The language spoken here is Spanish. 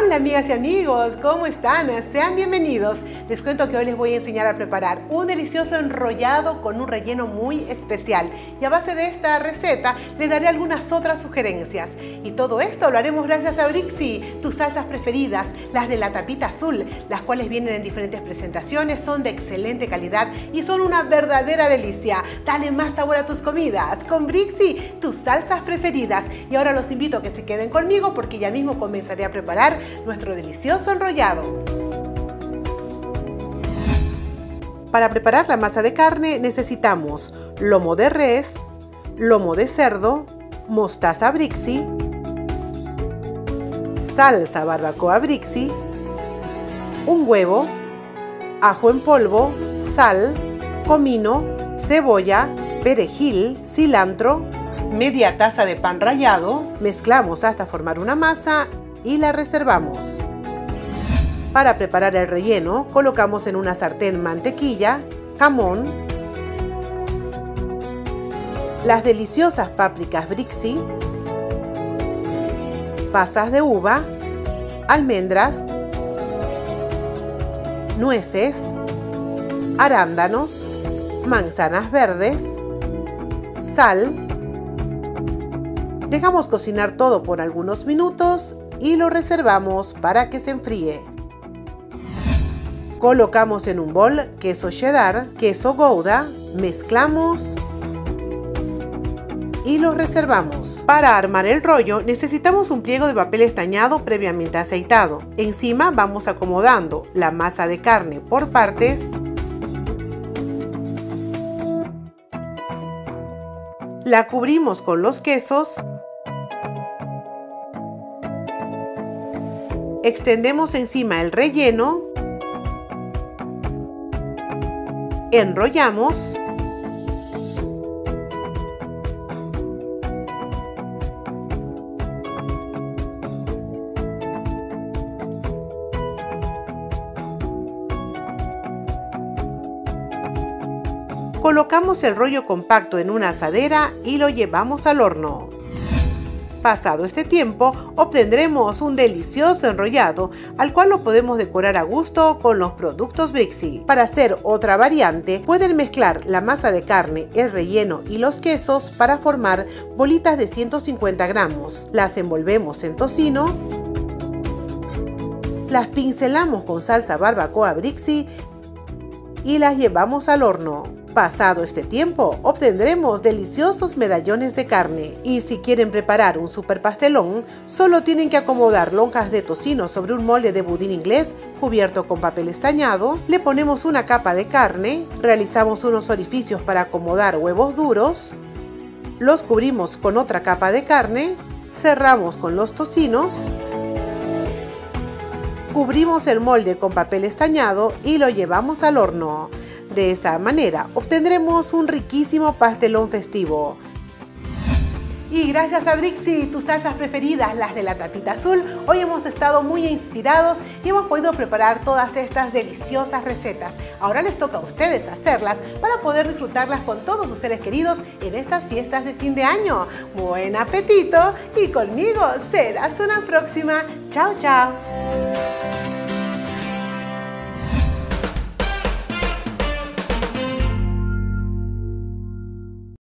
Hola amigas y amigos, ¿cómo están? Sean bienvenidos. Les cuento que hoy les voy a enseñar a preparar un delicioso enrollado con un relleno muy especial. Y a base de esta receta les daré algunas otras sugerencias. Y todo esto lo haremos gracias a Brixi, tus salsas preferidas, las de la tapita azul, las cuales vienen en diferentes presentaciones, son de excelente calidad y son una verdadera delicia. Dale más sabor a tus comidas con Brixi, tus salsas preferidas. Y ahora los invito a que se queden conmigo porque ya mismo comenzaré a preparar nuestro delicioso enrollado. Para preparar la masa de carne necesitamos lomo de res, lomo de cerdo, mostaza Brixi, salsa barbacoa Brixi, un huevo, ajo en polvo, sal, comino, cebolla, perejil, cilantro, media taza de pan rallado. Mezclamos hasta formar una masa y la reservamos. Para preparar el relleno, colocamos en una sartén mantequilla, jamón, las deliciosas pápricas Brixi, pasas de uva, almendras, nueces, arándanos, manzanas verdes, sal. Dejamos cocinar todo por algunos minutos y lo reservamos para que se enfríe. Colocamos en un bol queso cheddar, queso gouda, mezclamos y lo reservamos. Para armar el rollo necesitamos un pliego de papel estañado previamente aceitado. Encima vamos acomodando la masa de carne por partes. La cubrimos con los quesos. Extendemos encima el relleno. Enrollamos. Colocamos el rollo compacto en una asadera y lo llevamos al horno. Pasado este tiempo, obtendremos un delicioso enrollado, al cual lo podemos decorar a gusto con los productos Brixi. Para hacer otra variante, pueden mezclar la masa de carne, el relleno y los quesos para formar bolitas de 150 gramos. Las envolvemos en tocino, las pincelamos con salsa barbacoa Brixi y las llevamos al horno. Pasado este tiempo, obtendremos deliciosos medallones de carne. Y si quieren preparar un super pastelón, solo tienen que acomodar lonjas de tocino sobre un molde de budín inglés cubierto con papel estañado. Le ponemos una capa de carne, realizamos unos orificios para acomodar huevos duros, los cubrimos con otra capa de carne, cerramos con los tocinos, cubrimos el molde con papel estañado y lo llevamos al horno. De esta manera obtendremos un riquísimo pastelón festivo. Y gracias a Brixi, tus salsas preferidas, las de la tapita azul, hoy hemos estado muy inspirados y hemos podido preparar todas estas deliciosas recetas. Ahora les toca a ustedes hacerlas para poder disfrutarlas con todos sus seres queridos en estas fiestas de fin de año. ¡Buen apetito! Y conmigo será hasta una próxima. ¡Chao, chao!